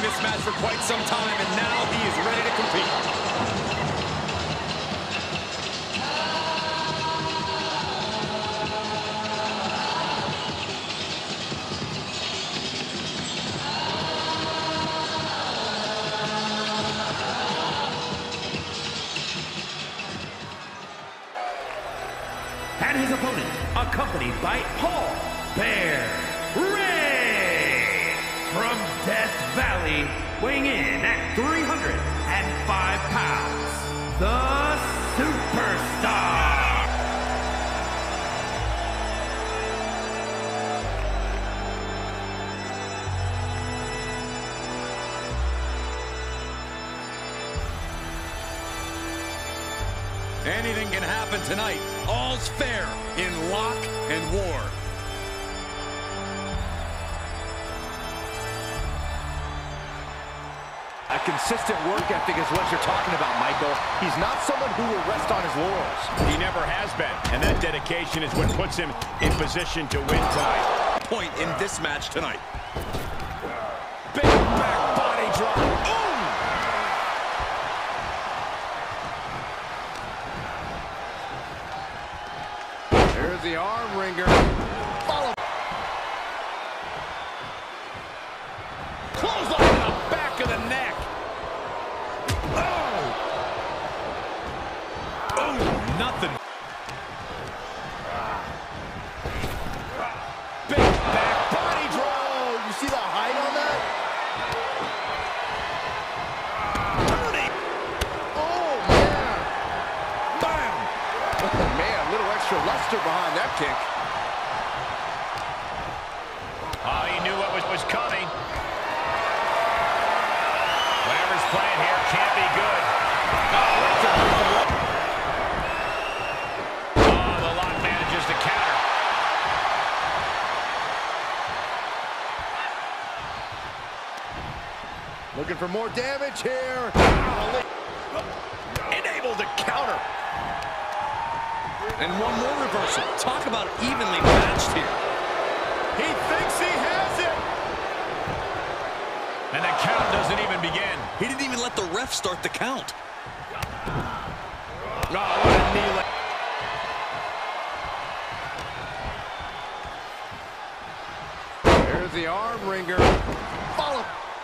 this match for quite some time, and now he is ready to compete. And his opponent, accompanied by Paul Bear Ray from Death Valley, weighing in at 305 pounds, the Superstar. Anything can happen tonight. All's fair in Lock and War. A consistent work ethic is what you're talking about, Michael. He's not someone who will rest on his laurels. He never has been, and that dedication is what puts him in position to win tonight. Point in this match tonight. Big back body drop. Ooh! There's the arm wringer. Follow. Close on the back of the neck. Oh! Oh, nothing. Big back body draw. You see the height on that? Dirty. Oh, man. Bam. Oh, man, a little extra luster behind that kick. Oh, he knew what was coming. Whatever's playing here can't be good. Oh, the Lock manages to counter. Looking for more damage here. Enabled to counter. And one more reversal. Talk about evenly matched here. He thinks he has it. And the count doesn't even begin. He didn't even let the ref start the count. Oh, what a knee. There's the arm wringer. Follow.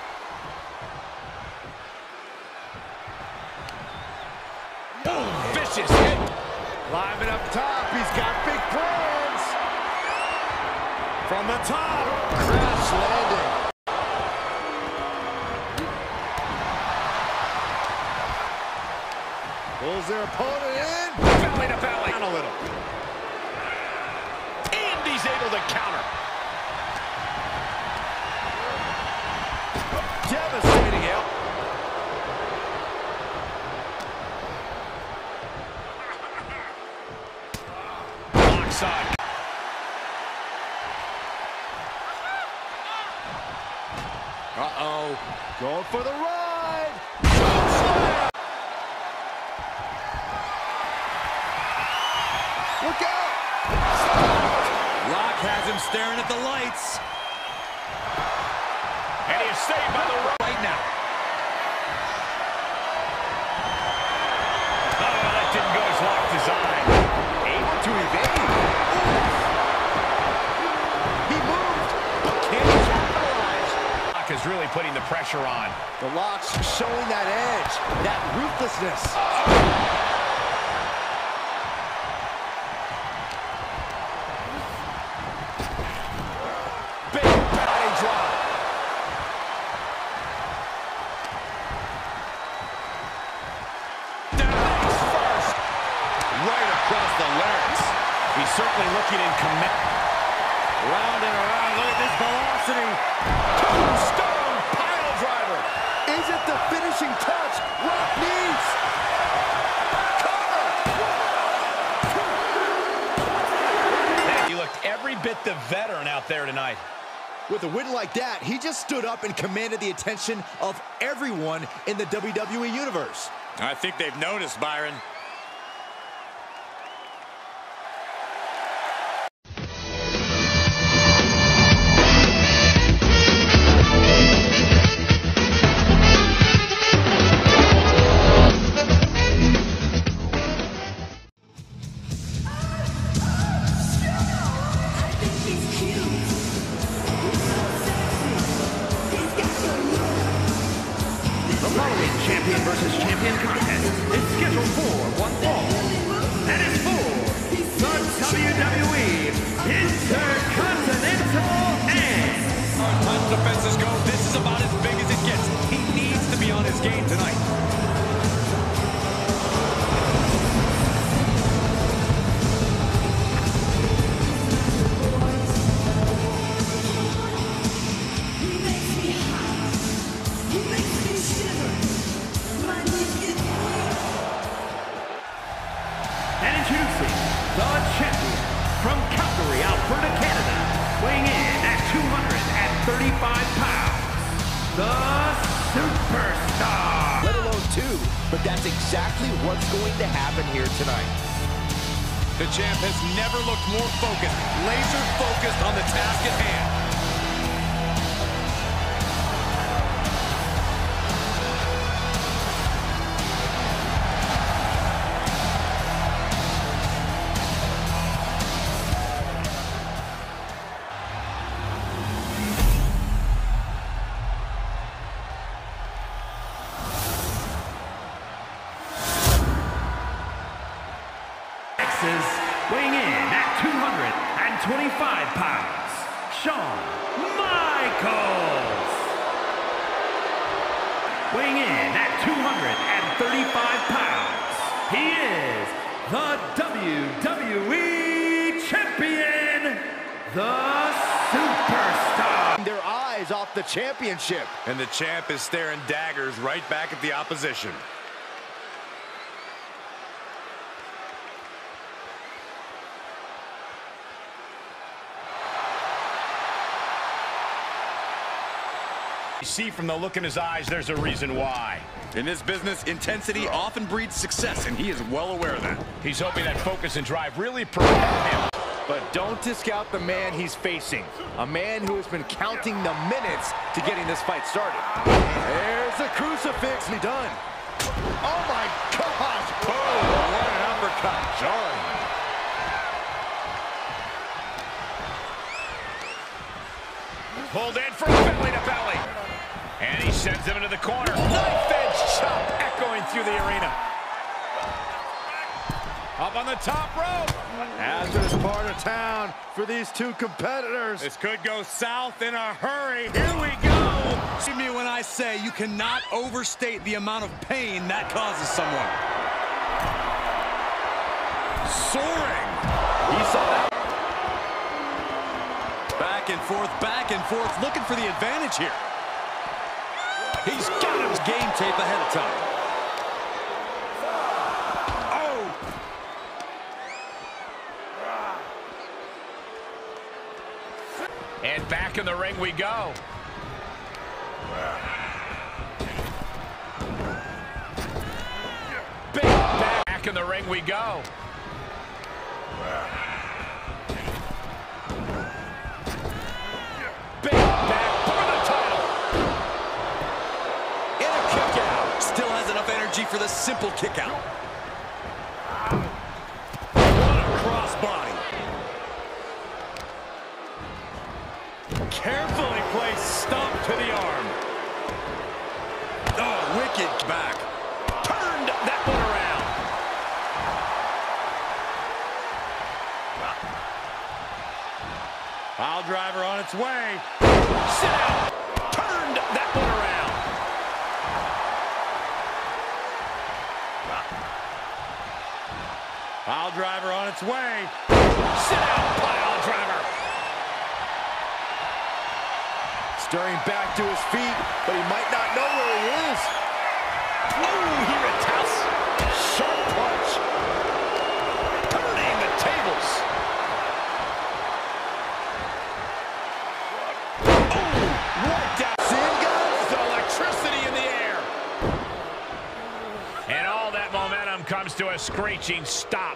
Boom, vicious hit. Climbing up top, he's got big plans. From the top, crash landing. Pulls their opponent in. Belly to belly. Down a little. And he's able to counter. Devastating help. Lock side. Uh-oh. Going for the ride. Slam. Look out! Lock has him staring at the lights. And he is saved by the Right now. Oh, that didn't go as Lock designed. Able to evade. He moved, but can't capitalize. Lock is really putting the pressure on. The Lock's showing that edge, that ruthlessness. Big body drop. Down first. Right across the larynx. He's certainly looking in command. Round and around. Look at this velocity. Tombstone pile driver. Is it the finishing touch Rock needs? He looked every bit the veteran out there tonight. With a win like that, he just stood up and commanded the attention of everyone in the WWE Universe. I think they've noticed, Byron. versus champion contest is scheduled for one fall. And it's for the WWE Intercontinental and... As far as title defenses go, this is about as big as it gets. He needs to be on his game tonight. And introducing the champion from Calgary, Alberta, Canada, weighing in at 235 pounds, the Superstar. Let alone two, but that's exactly what's going to happen here tonight. The champ has never looked more focused, laser focused on the task at hand. Weighing in at 225 pounds, Shawn Michaels. Weighing in at 235 pounds, he is the WWE Champion, the Superstar. Their eyes off the championship. And the champ is staring daggers right back at the opposition. You see from the look in his eyes, there's a reason why. In this business, intensity often breeds success, and he is well aware of that. He's hoping that focus and drive really propel him. But don't discount the man he's facing. A man who has been counting the minutes to getting this fight started. There's the crucifix. He done. Oh, my gosh. Oh, what an uppercut. Shawn. Pulled in from belly to belly. And he sends him into the corner. Knife-edge chop echoing through the arena. Up on the top rope. Hazardous part of town for these two competitors. This could go south in a hurry. Here we go. See me when I say you cannot overstate the amount of pain that causes someone. Soaring. He saw that. Back and forth, looking for the advantage here. He's got his game tape ahead of time. Oh! And back in the ring we go. Big back in the ring we go. Big back for the title. And a kick out. Still has enough energy for the simple kick out. What a crossbody. Carefully placed stomp to the arm. Oh, wicked back. Turned that one around. Pile driver on its way. Sit out. Turned that one around. Pile driver on its way. Sit out, pile driver. Stirring back to his feet, but he might not know where he is. Oh, he retaliates. Sharp punch. Turning the tables. Oh, worked out. Seeing guys? The electricity in the air. And all that momentum comes to a screeching stop.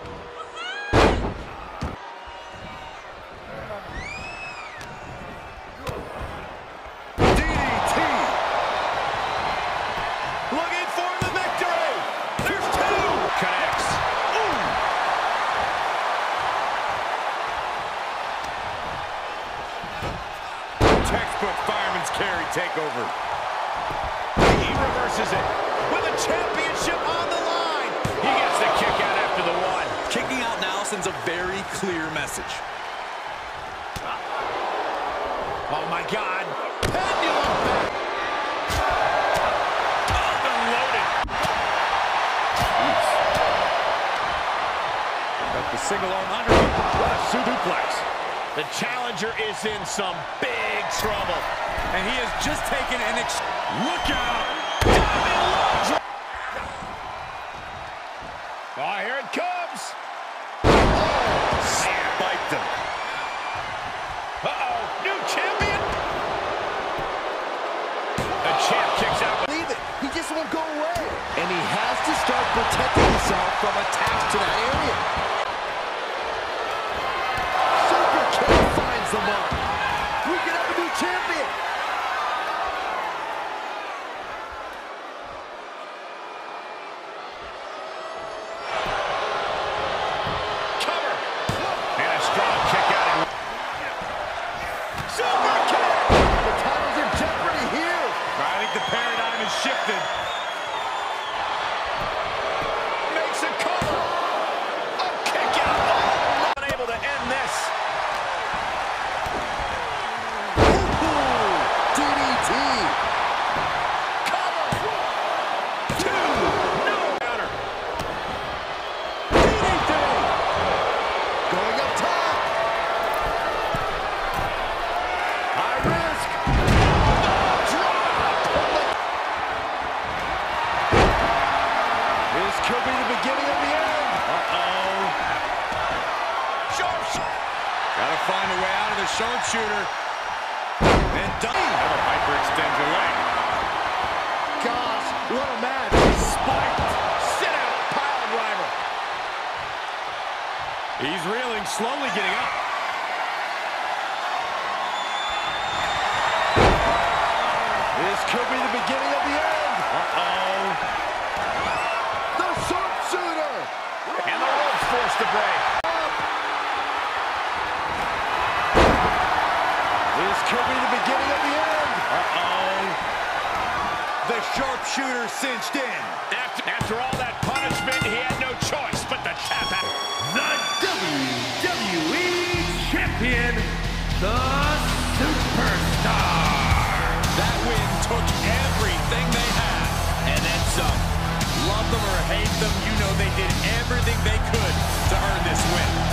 Textbook fireman's carry takeover. He reverses it with a championship on the line. He gets the kick out after the one. Kicking out now sends a very clear message. Oh, my God. Pendulum back. Unloaded. Got the single arm under him. What a suplex. The challenger is in some big trouble. And he has just taken an look out! Oh, here it comes. Spiked him. Uh-oh, new champion. The champ kicks out. Leave it. He just won't go away. And he has to start protecting himself from attacks to that area. Super kick finds the mark. We can have a new champion. Cover. And a strong kick out. Super kick. The title's in jeopardy here. I think the paradigm has shifted. Makes a cover. A kick out. Oh, unable to end this. DDT. Cover. Two. No counter. DDT. Going up top. High risk. This could be the beginning of the end. Uh-oh. Gotta find a way out of the sharpshooter. And done. Never hyperextend your leg. Gosh, what a match. Spiked. Sit out. Pile driver. He's reeling, slowly getting up. This could be the beginning of the end. Uh-oh. The sharpshooter. And the rope's forced to break. This could be the beginning of the end. Uh-oh. The sharpshooter cinched in. After all that punishment, he had no choice but to tap out. The WWE Champion, the Superstar. That win took everything they had, and then some. Love them or hate them, you know they did everything they could to earn this win.